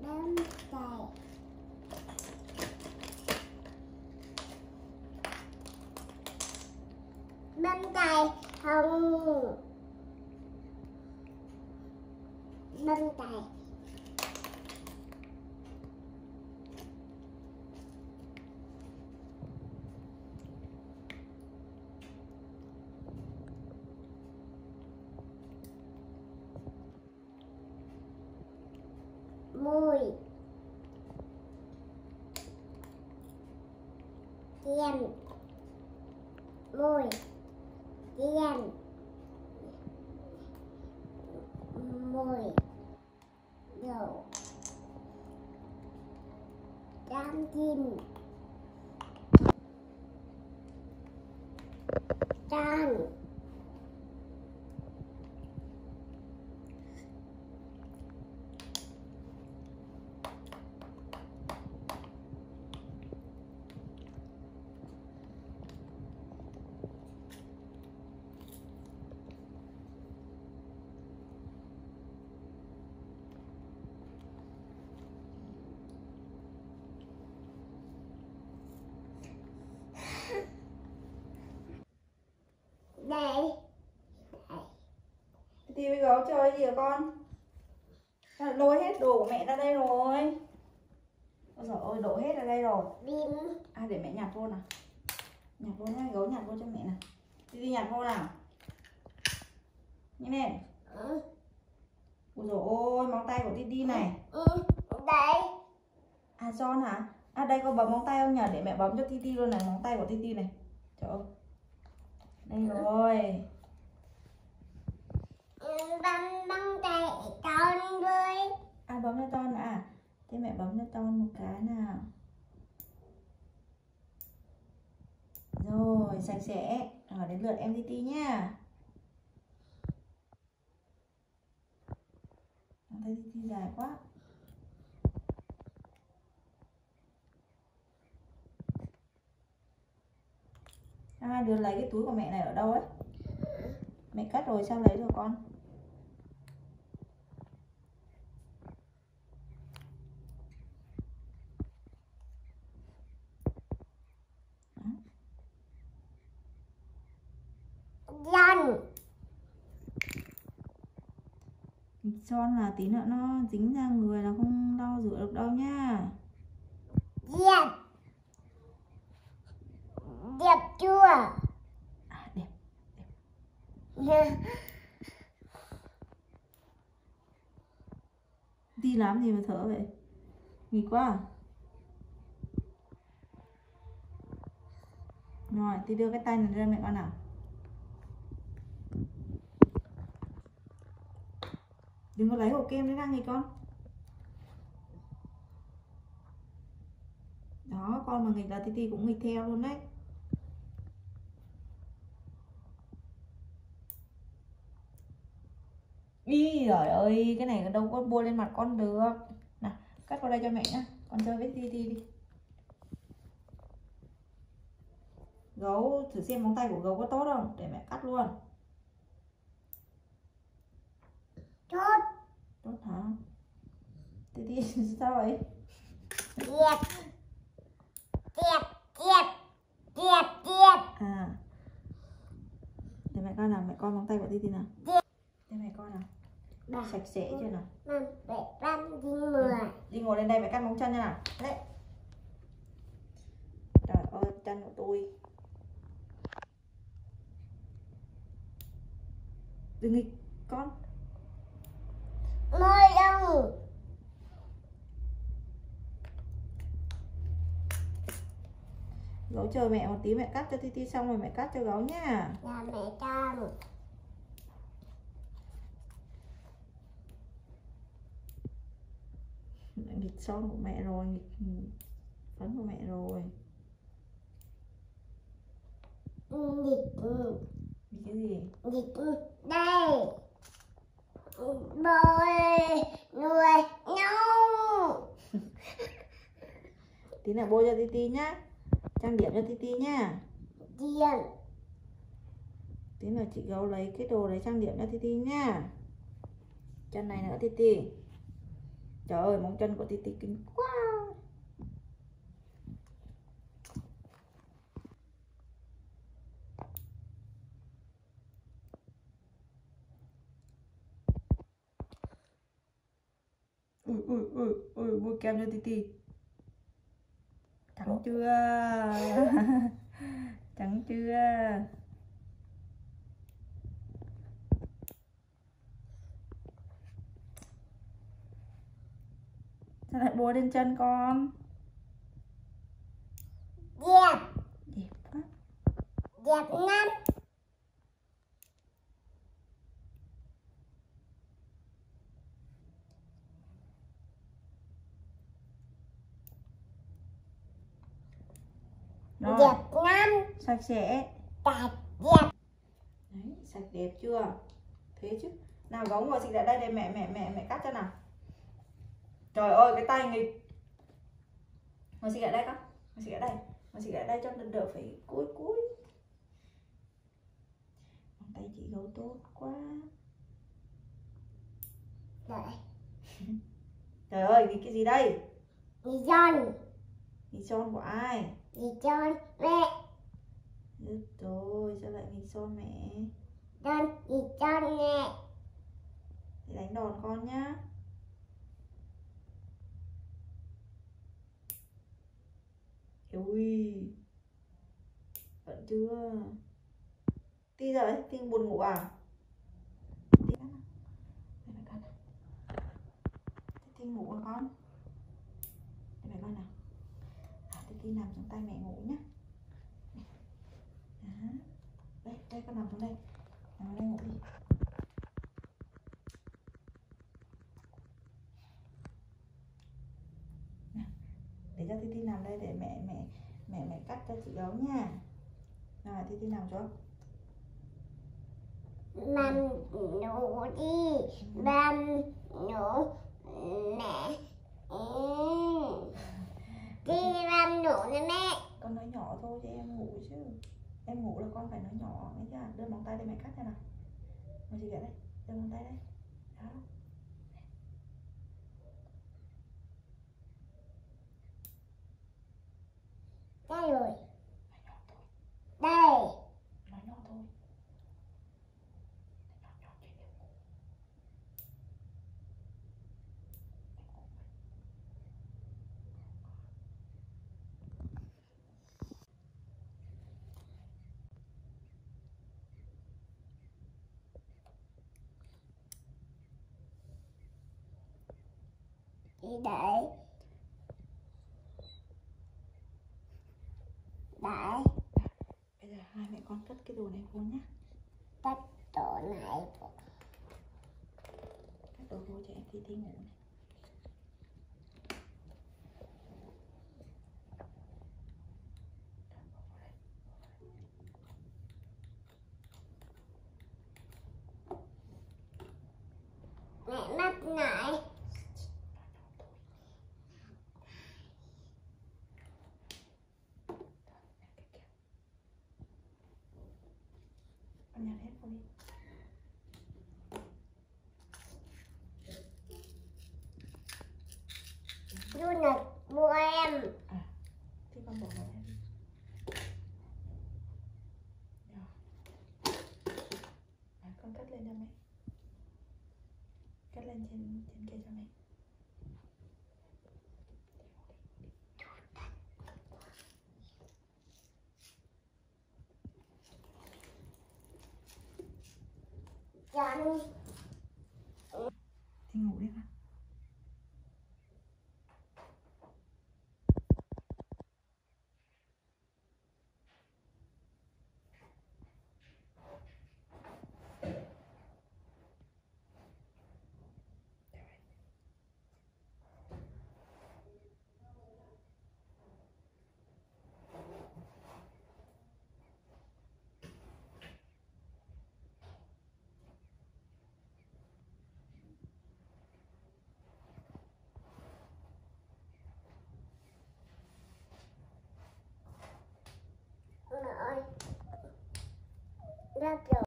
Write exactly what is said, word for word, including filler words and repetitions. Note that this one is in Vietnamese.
bấm tay, bấm tay không, bấm tay, môi, tiêm, môi, tiêm, môi, đầu, trán chim, trán, đây, Thì bây giờ chơi gì hả con? Lôi hết đồ của mẹ ra đây rồi. Ôi giời ơi, đổ hết ra đây rồi. bim, À, để mẹ nhặt vô nào. Nhặt vô nhá, gấu nhặt vô cho mẹ nào. Đi đi nhặt vô nào. Nhanh lên. ừ, Ôi dồi ôi, móng tay của Titi này. ừ, đây, À, John hả? À, đây có bấm móng tay không nhờ? Để mẹ bấm cho Titi luôn này, móng tay của Titi này. Trời ơi. Đây rồi. bấm bấm tay con với, À, bấm cho John à? Thế mẹ bấm cho John một cái nào. Rồi, sạch sẽ. Rồi, đến lượt em Titi nha. Móng tay Titi dài quá. Hai đứa lấy cái túi của mẹ này ở đâu ấy? Mẹ cắt rồi sao lấy được con? dân, Son là tí nữa nó dính ra người là không lau rửa được đâu nhá. đẹp, đẹp chưa? À, đẹp. Đẹp. Đi làm gì mà thở vậy? Nghỉ quá à? Rồi, thì đưa cái tay này ra mẹ con nào. Đừng có lấy hộp kem đấy ra nghịch con. Đó, con mà nghịch là Titi cũng nghịch theo luôn đấy. Ý giời ơi, cái này đâu có bôi lên mặt con được. Nào, cắt vào đây cho mẹ nhá. Con chơi với Titi đi. Gấu, thử xem móng tay của gấu có tốt không? Để mẹ cắt luôn. Tốt, Tốt hả? Titi sao vậy? đẹp, đẹp, đẹp, đẹp, đẹp, À, để mẹ coi nào, mẹ coi móng tay của Titi nào. đẹp. Để mẹ coi nào. Ba, Sạch sẽ chưa nào? năm, bảy, tám, chín, mười. Đi ngồi lên đây mẹ cắt móng chân nha nào. Đấy. Trời ơi, chân của tôi. Đừng nghịch con. Mười đồng. Gấu chờ mẹ một tí, mẹ cắt cho Titi xong rồi mẹ cắt cho gấu nhá. Là mẹ con. Nghịch son của mẹ rồi, nghịch phấn của mẹ rồi. Nghịch. Nghịch cái gì? Nghịch đây. Bơi nuôi nhau. Tí nữa bôi cho Titi nhá. Trang điểm cho Titi nhá. Tiền. Tí nữa chị gấu lấy cái đồ đấy trang điểm cho Titi nhá. Chân này nữa Titi. Trời ơi, móng chân của Titi kinh quá. Ui ui ui ui, bôi kem cho Titi. Trắng chưa? Trắng chưa? Sao lại bôi lên chân con? Đẹp. Đẹp quá. Đẹp lắm. Rồi. Đẹp lắm. Sạch sẽ. Đẹp. Đẹp. Đấy, sạch đẹp chưa? Thế chứ. Nào gấu ngồi xịt lại đây để mẹ mẹ mẹ mẹ cắt cho nào. Trời ơi, cái tay nghịch. Ngồi xịt lại đây con. Ngồi xịt lại đây. Ngồi xịt lại đây cho đỡ đỡ phải cúi cúi. Tay chị gấu tốt quá. Đợi. Trời ơi, vì cái gì đây? Đi John. Mì son của ai? Đi John mẹ. Được rồi, sao lại mì son mẹ? John đi John mẹ. Để đánh đòn con nhá. Ui, vẫn chưa. Tí giờ ấy, Tí buồn ngủ à? Tí cắt nào. Để mẹ cắt nào. Tí ngủ à con? Để mẹ coi nào. À, Tí nằm trong tay mẹ ngủ nhá. Đó. Đây, đây con nằm xuống đây. Nằm xuống đây ngủ đi. Nào, để cho Titi nằm đây để mẹ mẹ mẹ mẹ cắt cho chị gấu nha. Nào, Titi nằm xuống. Mầm ngủ đi. Mầm ngủ mẹ. Ừ. Đi mầm ngủ nè mẹ. Con nói nhỏ thôi cho em ngủ chứ. Em ngủ là con phải nói nhỏ. Nghe chưa? Đưa móng tay đây mẹ cắt cho nào. Ngồi chị ở đây. Đưa móng tay đây. Đó. Đây rồi. Nói nhỏ thôi. Đây. Nói nhỏ thôi. Nói nhỏ nhỏ cho em ngủ. Đi đợi. Đợi. Bây giờ hai mẹ con cất cái đồ này vô nhá. Tắt tổ này. Cất đồ vô cho em Titi ngủ này. Mẹ mắt lại. Con nhặt hết vô đi. Du lịch của em. À, thì con bỏ vào đây đi. Rồi. Đấy, con cất lên cho mẹ. Cất lên trên trên kia cho mẹ. John. Thì ngủ đi con. Mẹ ơi. Ra rồi.